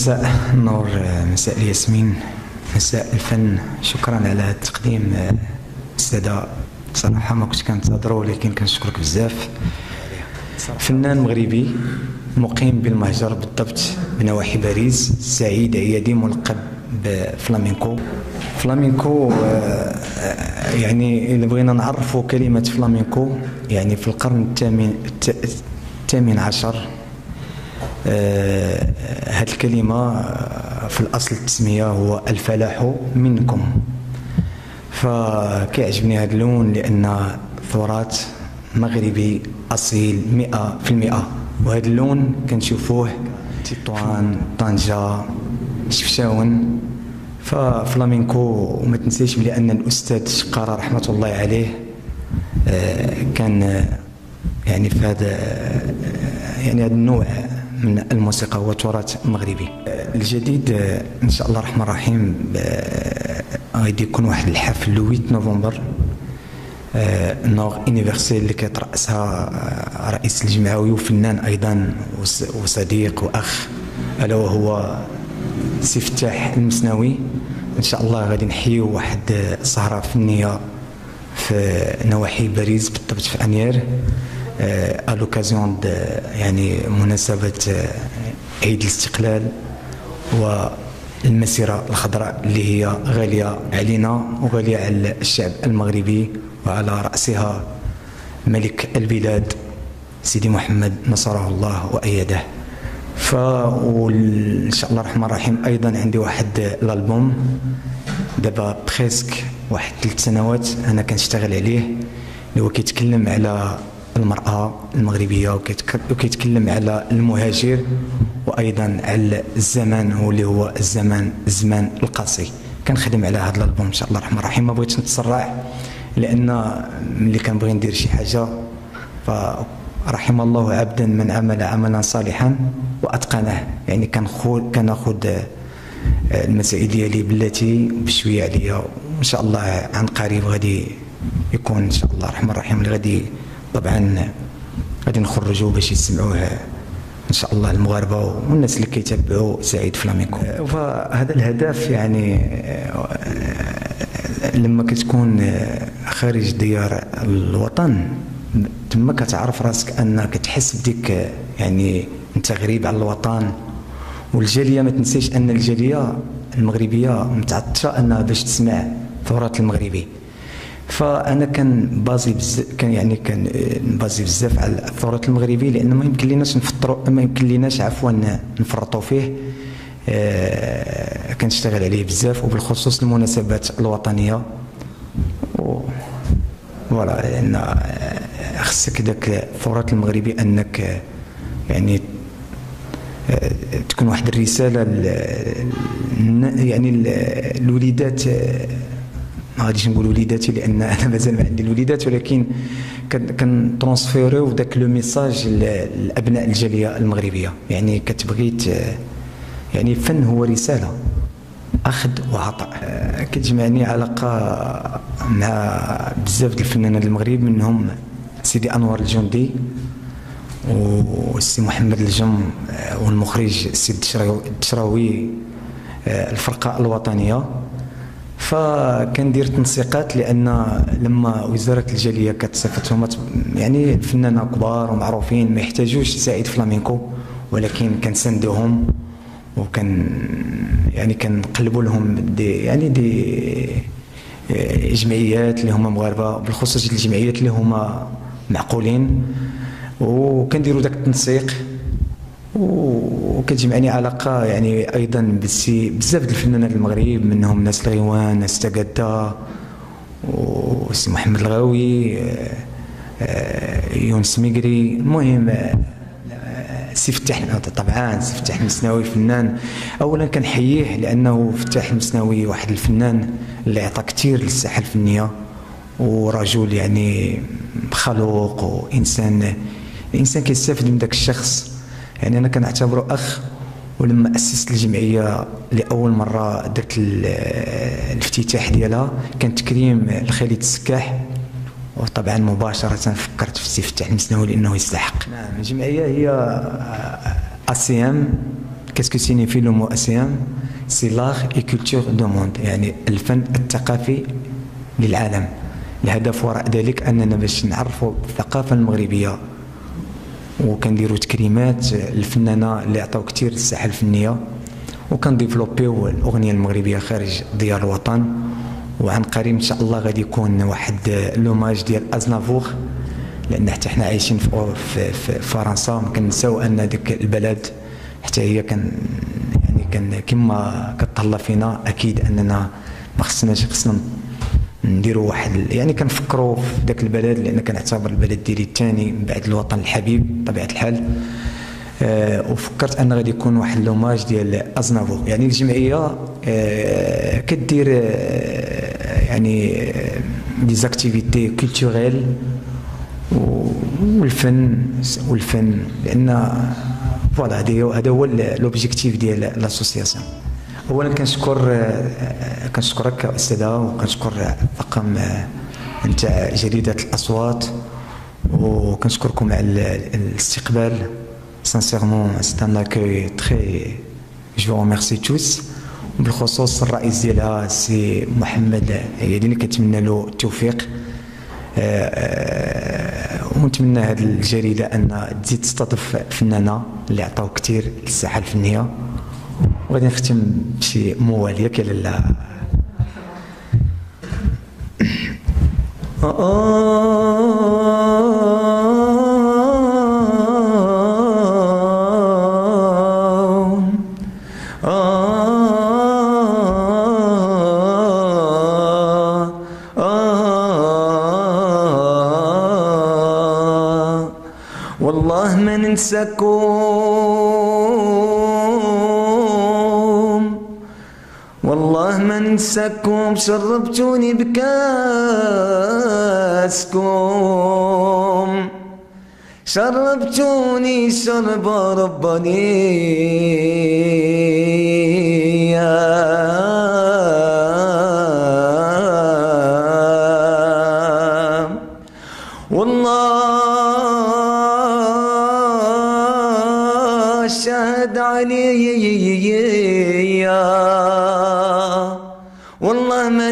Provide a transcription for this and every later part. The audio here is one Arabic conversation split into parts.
مساء النور، مساء الياسمين، مساء الفن. شكرا على هذا التقديم السادة. صراحة ما كنت كنتظرو، ولكن كنشكرك بزاف. فنان مغربي مقيم بالمهجر، بالضبط بنواحي باريس، سعيد عيادي، ملقب بفلامينكو. فلامينكو يعني إذا بغينا نعرفوا كلمة فلامينكو، يعني في القرن الثامن عشر هذه الكلمة في الأصل التسمية هو الفلاح منكم. فكيعجبني هذا اللون لأن ثراث مغربي أصيل 100%. وهذا اللون كنشوفوه تطوان، طنجة، شفشاون. ففلامينكو، وما تنسيش بأن الأستاذ شقارة رحمة الله عليه كان يعني في هذا النوع من الموسيقى هو تراث مغربي. الجديد ان شاء الله الرحمن الرحيم غادي يكون واحد الحفل لو 8 نوفمبر، نوغ انيفرسيل اللي كيترأسها رئيس الجمعوي وفنان ايضا وصديق واخ، الا وهو سي فتاح المسناوي. ان شاء الله غادي نحيو واحد سهرة فنية في نواحي باريس، بالضبط في انير، الوكازيون يعني مناسبة عيد الاستقلال والمسيرة الخضراء اللي هي غالية علينا وغالية على الشعب المغربي، وعلى رأسها ملك البلاد سيدي محمد نصره الله وأيده. وإن شاء الله الرحمن الرحيم أيضا عندي واحد الألبوم دابا بريسك واحد 3 سنوات أنا كنشتغل عليه، اللي هو كيتكلم على المرأة المغربية وكيتكلم على المهاجر، وأيضا على الزمان اللي هو الزمان القاسي. كنخدم على هذا الألبوم إن شاء الله الرحمن الرحيم. ما بغيتش نتسرع لأن ملي كنبغي ندير شي حاجة فرحم الله عبدا من عمل عملا صالحا وأتقنه. يعني كناخذ المسائل ديالي بلاتي بشوية عليا، وإن شاء الله عن قريب غادي يكون إن شاء الله الرحمن الرحيم اللي غادي طبعا غادي نخرجوا باش يسمعوه ان شاء الله المغاربه والناس اللي كيتابعوا سعيد فلامينكو. فهذا الهدف يعني لما كتكون خارج ديار الوطن تما كتعرف راسك انك تحس بديك يعني انت غريب على الوطن. والجاليه ما تنسيش ان الجاليه المغربيه متعطشه انها باش تسمع التراث المغربي. فانا كان بازي بزاف على التراث المغربي، لان ما يمكن ليناش نفرطوا فيه. كنشتغل عليه بزاف، وبالخصوص المناسبات الوطنيه فوالا، لان خصك داك التراث المغربي انك يعني تكون واحد الرساله يعني الوليدات. ما غاديش نقول وليداتي لان انا مازال ما عندي الوليدات، ولكن كنترونسفيريو داك لو ميساج لابناء الجاليه المغربيه. يعني كتبغي يعني الفن هو رساله، اخذ وعطاء. كتجمعني علاقه مع بزاف د الفنانين المغرب، منهم سيدي انور الجندي والسي محمد الجم والمخرج السي الدشراوي، الفرقه الوطنيه. فكندير تنسيقات، لان لما وزاره الجاليه كتصيفطهم يعني الفنانه كبار ومعروفين ما يحتاجوش سعيد فلامينكو، ولكن كنساندوهم كنقلبوا لهم دي جمعيات اللي هما مغاربه، بالخصوص الجمعيات اللي هما معقولين، وكنديروا داك التنسيق. وكتجمعني علاقه يعني ايضا بزاف د الفنانين المغرب، منهم ناس الغيوان، ناس تقادا، وسي محمد الغاوي، يونس ميقري. المهم سي فتاح، طبعا سي فتاح المسناوي فنان. اولا كنحييه لانه فتاح المسناوي واحد الفنان اللي عطى كثير للساحه الفنيه، ورجل يعني خلوق، وانسان كيستافد من داك الشخص. يعني انا كنعتبره اخ. ولما اسست الجمعيه لاول مره درت الافتتاح ديالها كان تكريم الخالد السكاح، وطبعا مباشره فكرت في سي فتاح المسناوي لانه يستحق. نعم، الجمعيه هي ACM qu'est-ce que signifie le mot ASEAN? C'est l'art et culture du monde، يعني الفن الثقافي للعالم. الهدف وراء ذلك أننا باش نعرفوا الثقافة المغربية وكنديروا تكريمات الفنانة اللي عطاو كتير للساحة الفنية، وكنديفلوبيو الأغنية المغربية خارج ديار الوطن. وعن قريب إن شاء الله غادي يكون واحد لوماج ديال أزنافور، لأن حتى حنا عايشين في فرنسا ما كنساو أن ديك البلد حتى هي كان كما كتطلع فينا. أكيد أننا ما خصنا نديروا واحد، يعني كنفكروا في ذاك البلد، لأن كنعتبر البلد ديالي الثاني من بعد الوطن الحبيب بطبيعة الحال. وفكرت أن غادي يكون واحد لوماج ديال أزنافور. يعني الجمعية كدير يعني دي زاكتيفيتي كولتوريل والفن، لأن فوالا هذا هو لوبجيكتيف ديال لاسوسياسيون. اولا كنشكرك استاذه، وكنشكر الطاقم نتاع جريده الاصوات، وكنشكركم على الاستقبال. سانسيرمون سي ان اكوي تري، جو vous remercie tous. وبالخصوص الرئيس ديالها سي محمد عيادي اللي كنتمنى له التوفيق، ونتمنى هذه الجريده ان تزيد تستضيف فنانه اللي عطاو كثير للساحه الفنيه. وغادي نختم بشي موال، ياك لالا؟ والله ما ننساكم، والله ما ننساكم، شربتوني بكاسكم، شربتوني شرب رباني. والله شهد علي، والله ما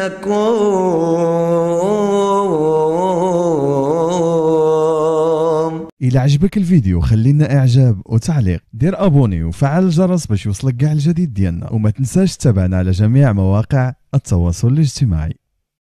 ننساكم. إلى عجبك الفيديو خلينا إعجاب وتعليق، دير أبوني وفعل الجرس باش يوصلك كاع الجديد ديالنا، وما تنساش تتابعنا على جميع مواقع التواصل الاجتماعي.